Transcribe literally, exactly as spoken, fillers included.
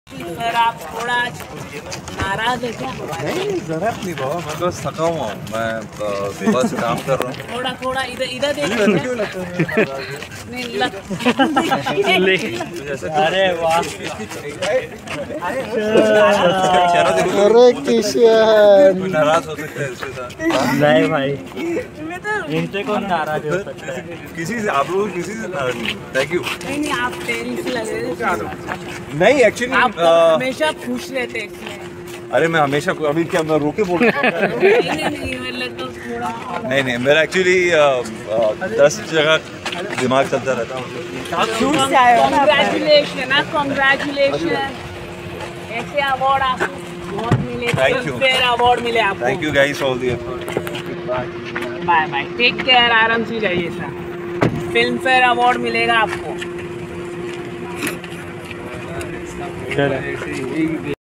Sir आप थोड़ा नाराज है क्या? नहीं जरा नहीं बाबा, मैं बस थका हुआ हूँ, मैं बस काम कर रहा हूँ। थोड़ा थोड़ा इधर इधर देखिए। नहीं लग अरे वाह, अरे किशन नाराज हो सकता है इसके साथ। नहीं भाई, इनसे कौन नाराज हो सकता है? किसी से आप लोग किसी से नाराज नहीं। Thank you. नहीं नहीं आप टेंस लग रहे थे। नहीं एक्चुअली आप तो हमेशा खुश रहते हैं इसलिए। अरे मैं हमेशा अभी क्या मैं रोके बोल रहा हूँ? नहीं नहीं नहीं मतलब तो थोड़ा नहीं नहीं मेरा एक्चुअली दस जगह दिमाग चलता रहता है। कॉन्ग्रेचुलेशन हाँ कॉन्ग्रेचुलेशन। ऐसे अवार्ड आपको बहुत मिले, फिल्मफेयर अवार्ड मिले आपको। Thank you guys all the effort. Bye bye, take care, आराम से जाइए सर। फिल्मफेयर अवार्ड मिलेगा आपको।